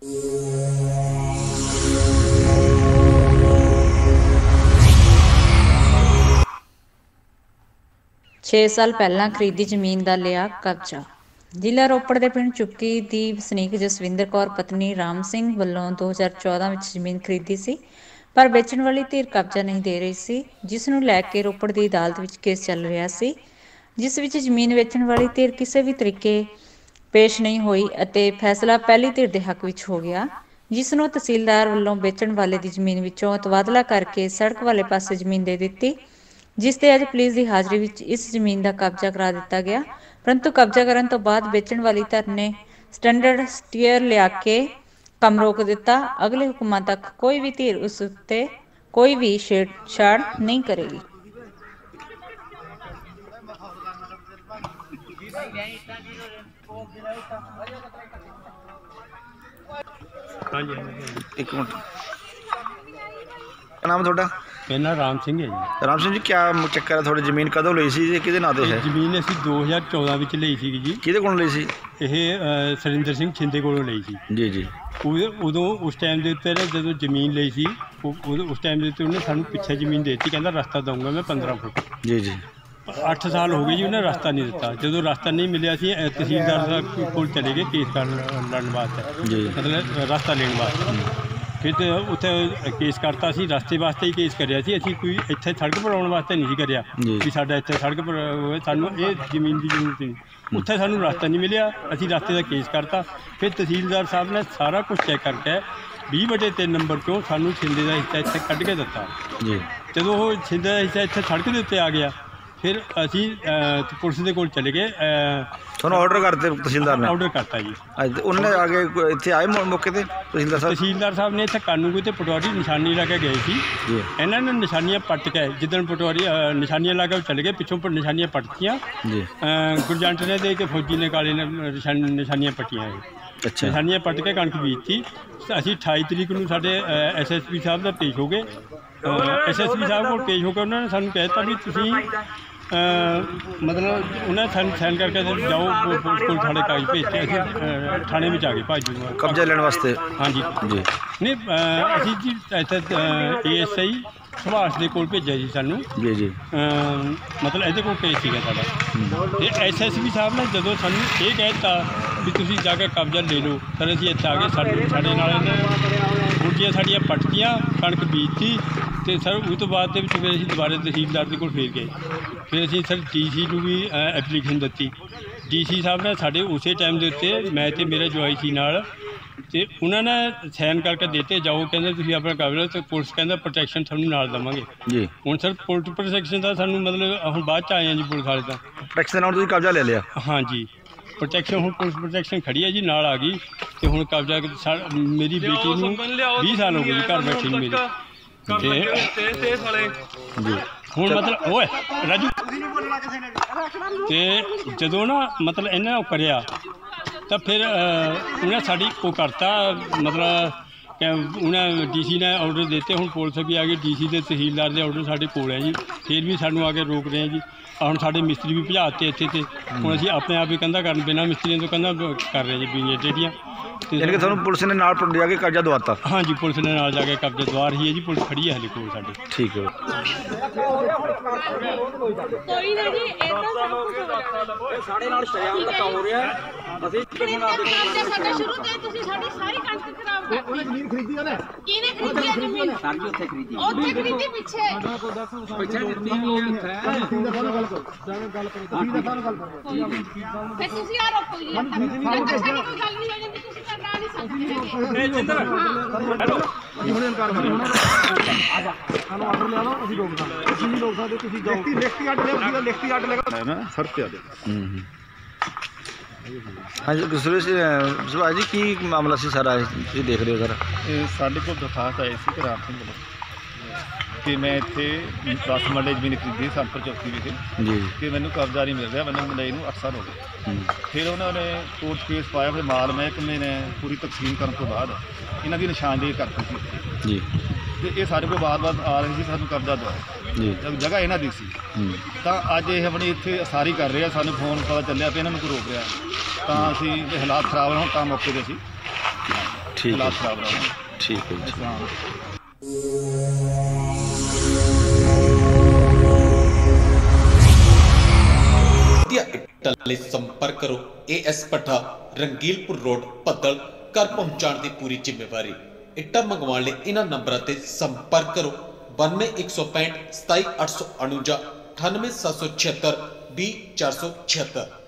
छे साल पहला खरीदी जमीन का लिया कब्जा। जिला रोपड़ के पिंड चुक्की की वसनीक जसविंदर कौर पत्नी राम सिंह वालों 2014 में जमीन खरीदी सी, पर बेचण वाली धीर कब्जा नहीं दे रही सी, जिस नूं लैके रोपड़ की अदालत में केस चल रहा सी, जिस विच जमीन वेचण वाली धीर किसी भी तरीके पेश नहीं हुई अते फैसला पहली धीर के हक विच हो गया, जिस नूं तहसीलदार वालों बेचण वाले की जमीन विचों तबादला करके सड़क वाले पासे जमीन दे दित्ती, जिस ते अज पुलिस की हाज़री विच इस जमीन का कब्जा करा दिता गया। परंतु कब्जा करन तो बाद बेचण वाली धर ने स्टैंडर्ड स्टेयर लिया के काम रोक दिता। अगले हुक्मां तक कोई भी धीर उस उत्ते कोई भी छेड़छाड़ नहीं करेगी। एक मिनट, नाम थोड़ा? मेरा नाम राम सिंह है जी। राम सिंह जी, क्या चक्कर है? थोड़ी जमीन कदों ਲਈ ਸੀ, ਕਿਹਦੇ ਨਾਂ ਤੇ ਹੈ? ਜ਼ਮੀਨ ਅਸੀਂ 2014 ਵਿੱਚ ਲਈ ਸੀ ਜੀ। ਕਿਹਦੇ ਕੋਲੋਂ ਲਈ ਸੀ? ਇਹ ਸਰਿੰਦਰ ਸਿੰਘ ਛਿੰਦੇ ਕੋਲੋਂ ਲਈ ਸੀ ਜੀ ਜੀ। ਉਦੋਂ ਉਸ ਟਾਈਮ ਦੇ ਉੱਤੇ ਜਦੋਂ ਜ਼ਮੀਨ ਲਈ ਸੀ ਉਸ ਟਾਈਮ ਦੇ ਉੱਤੇ ਉਹਨੇ ਸਾਨੂੰ ਪਿੱਛੇ ਜ਼ਮੀਨ ਦੇ ਦਿੱਤੀ, ਕਹਿੰਦਾ ਰਸਤਾ ਦਊਂਗਾ ਮੈਂ 15 ਫੁੱਟ। ਜੀ ਜੀ। 8 ਸਾਲ ਹੋ ਗਏ ਜੀ, ਉਹਨੇ ਰਸਤਾ ਨਹੀਂ ਦਿੱਤਾ। ਜਦੋਂ ਰਸਤਾ ਨਹੀਂ ਮਿਲਿਆ ਸੀ ਤਹਿਸੀਲਦਾਰ ਕੋਲ ਚਲੇ ਗਏ ਕੇਸ ਲੜਨ ਵਾਸਤੇ, ਜੀ ਮਤਲਬ ਰਸਤਾ ਲੈਣ ਵਾਸਤੇ। फिर तो उत्थे केस करता सी, रस्ते वास्ते ही केस करिया सी, असीं कोई इत्थे सड़क बनाउण वास्ते नहीं सी करिया भी साडा इत्थे सड़क पर सानूं ये जमीन की जरूरत नहीं। उत्थे सानूं रस्ता नहीं मिलिया, असीं रस्ते का केस करता। फिर तहसीलदार साहब ने सारा कुछ चैक करके 20/3 नंबर चों सानूं छिंदे का हिस्सा इत्थे कढ के दित्ता जी। जदों वो छिंदे का हिस्सा इत्थे सड़क के उत्ते आ गया, फिर असीं पुलिस दे कोल चले गए। ਤੁਹਾਨੂੰ ਆਰਡਰ ਕਰਤੇ ਤਹਿਸੀਲਦਾਰ ਨੇ? ਆਰਡਰ ਕਰਤਾ ਜੀ। ਉਹਨੇ ਆ ਕੇ ਇੱਥੇ ਆਏ ਮੌਕੇ ਤੇ ਤਹਿਸੀਲਦਾਰ ਸਾਹਿਬ ਨੇ ਇੱਥੇ ਕਾਨੂੰਗੋ ਤੇ ਪਟਵਾਰੀ ਨਿਸ਼ਾਨੀ ਲਾ ਕੇ ਗਏ ਸੀ। ਇਹਨਾਂ ਨੇ ਨਿਸ਼ਾਨੀਆਂ ਪੱਟ ਕੇ ਜਿੱਦਣ ਪਟਵਾਰੀ ਨਿਸ਼ਾਨੀਆਂ ਲਾ ਕੇ ਚਲੇ ਗਏ, ਪਿੱਛੋਂ ਨਿਸ਼ਾਨੀਆਂ ਪੱਟਤੀਆਂ। ਗੁਰਜੰਟ ਨੇ ਦੇ ਕੇ ਫੌਜੀ ਨੇ ਕਾਲੇ ਨੇ ਨਿਸ਼ਾਨੀਆਂ ਪੱਟੀਆਂ। ਅੱਛਾ। ਨਿਸ਼ਾਨੀਆਂ ਪੱਟ ਕੇ ਕਣਕ ਬੀਜਤੀ। ਅਸੀਂ 28 ਤਰੀਕ ਨੂੰ ਸਾਡੇ SSP ਸਾਹਿਬ ਦਾ ਪੇਸ਼ ਹੋ ਗਏ। SSP ਸਾਹਿਬ ਕੋਲ ਪੇਸ਼ ਹੋ ਕੇ ਉਹਨਾਂ ਨੇ ਸਾਨੂੰ ਕਹਿ ਦਿੱਤਾ ਵੀ ਤੁਸੀਂ मतलब उन्हें सैन करके जाओ पुलिस को साढ़े कागज भेजते असीं थाने में आ गए भाजू कब्जा लेने वास्ते। हाँ जी जी। नहीं असीं जी इत्थे ASI सुभाष दे कोल भेजा जी सानू जी जी, मतलब इहदे कोल केस सीगा साडा। ते SSP साहब ने जदों सानू ये कह दित्ता भी तुसीं जाके कब्जा ले लो, फिर असीं इत्थे आ गए। साडे नाल फौजियां साडियां पटतियां, कणक बीजती तो सर उस तो बाद फिर असीं दोबारा तहसीलदार के कोल फिर गए। फिर असीं सर DC नूं भी एप्लीकेशन दित्ती। DC साहब ने साडे उसे टाइम के उत्ते मैं ते मेरा जवाई सी नाल ते उन्होंने सैन करके देते जाओ, कहते तुसीं अपना कर लो। तो पुलिस कहता प्रोटैक्शन थानूं नाल देवांगे जी। हुण सर पुलिस प्रोटैक्शन का सानूं मतलब हुण बाद च आए हैं जी पुलिस वाले। तो प्रोटैक्शन नाल तुसीं कब्जा ले लिया? हाँ जी, प्रोटैक्शन हुण पुलिस प्रोटैक्शन खड़ी है जी, नाल आ गई। तो हुण कब्जा मेरी बेटी नूं 20 साल हो गए जी घर बैठी मेरी जी। हूँ मतलब ओए राजू तो जदों ना मतलब इन्हें करिया तो फिर उन्हें साड़ी को करता मतलब उन्हें DC ने ऑर्डर देते। हूँ पुलिस भी आ गई, DC के तहसीलदार के ऑर्डर साढ़े कोल है जी। फिर भी सानू आके रोक रहे हैं जी। हम साढ़े मिस्त्री भी भजाते इत्थे हूँ असीं अपने आप ही कंधा कर बिना मिस्त्रियों तो कंधा कर रहे जी बीनियां टेढ़ियां। यानी कि थानू पुलिस ने नाल जाके कब्जा दवाता? हाँ जी, पुलिस ने नाल जाके कब्जा दवा रही है जी। पुलिस खड़ी है हाले कोल साडे। ठीक है। कोई ना जी, ये तो सब कुछ साडे नाल शरियाम धक्का हो रहा है। ਅਸੀਂ ਸਾਡਾ ਸ਼ੁਰੂ ਤੇ ਤੁਸੀਂ ਸਾਡੀ ਸਾਰੀ ਕਣਕ ਖਰਾਬ ਕਰਤੀ। ਉਹਨੇ ਜ਼ਮੀਨ ਖਰੀਦੀ ਉਹਨੇ? ਕਿਹਨੇ ਖਰੀਦੀ ਹੈ ਜ਼ਮੀਨ? ਸਾਡੀ ਉੱਥੇ ਖਰੀਦੀ। ਉੱਥੇ ਖਰੀਦੀ ਪਿੱਛੇ ਪਿੱਛੇ ਦਿੱਤੀ ਹੋਈ ਹੈ। ਤੁਸੀਂ ਦਾ ਗੱਲ ਕਰੋ, ਗੱਲ ਕਰੋ, ਤੁਸੀਂ ਦਾ ਗੱਲ ਕਰੋ। ਫਿਰ ਤੁਸੀਂ ਆ ਰੋਕੋ ਜੀ, ਜਦ ਤੱਕ ਸਾਡੀ ਕੋਈ ਗੱਲ ਨਹੀਂ ਹੋ ਜਾਂਦੀ ਤੁਸੀਂ ਤਾਂ ਨਾ ਨਹੀਂ ਸਕਦੇ। ਇਹ ਜਿੰਦਰ ਹੈਲੋ ਜੀ, ਹੁਣੇ ਇਨਕਾਰ ਕਰੋ। ਆ ਜਾ ਸਾਨੂੰ ਆਰਡਰ ਲੈ ਲਓ, ਅਸੀਂ ਰੋਕ ਦਾਂਗੇ। ਤੁਸੀਂ ਨਹੀਂ ਰੋਕ ਸਕਦੇ, ਤੁਸੀਂ ਜਾਓ। ਲਿਖਤੀ ਆਰਡਰ ਲੈ, ਤੁਸੀਂ ਲਿਖਤੀ ਆਰਡਰ ਲੈ ਕੇ ਨਾ ਸਰ ਤੇ ਆ ਜਾਓ। हाँ जी सुभाष जी, की मामला से सारा तुसीं देख रहे हो सर? साढ़े को दरखास्त आई सी राम सिंह वालों कि मैं इत्थे 10 मरले जमीन खरीदी संपर चौकी विखे जी, कि मैनू कब्जा नहीं मिल रहा। मैंने मुंडे नूं 8 साल हो गए। फिर उन्होंने कोर्ट केस पाया। फिर माल महकमे ने पूरी तकसीम करने तो बाद इन्हों की निशानदेही करती थी जी। तो ये सारे को बार बार आ रही थी सानू कब्जा दवा जी, जगह इन्हों की सी। तो अज ये अपनी इत्थे सारी कर रहे हैं। सानू फोन पता चलिया कि इन्होंने कोई रोक रहा, तो असीं हालात खराब होण तां मौके ते सी। हालात खराब रहे। ठीक है जी। ਇੱਟਾਂ ਲਈ ਸੰਪਰਕ ਕਰੋ AS ਭੱਠਾ, ਰੰਗੀਲਪੁਰ ਰੋਡ, ਭੱਦਲ। ਘਰ ਪਹੁੰਚਾਉਣ ਦੀ ਪੂਰੀ ਜ਼ਿੰਮੇਵਾਰੀ। ਇੱਟਾਂ ਮੰਗਵਾਉਣ ਲਈ ਇਹਨਾਂ ਨੰਬਰਾਂ ਤੇ ਸੰਪਰਕ ਕਰੋ 92 165 27 849 98 776 20 476।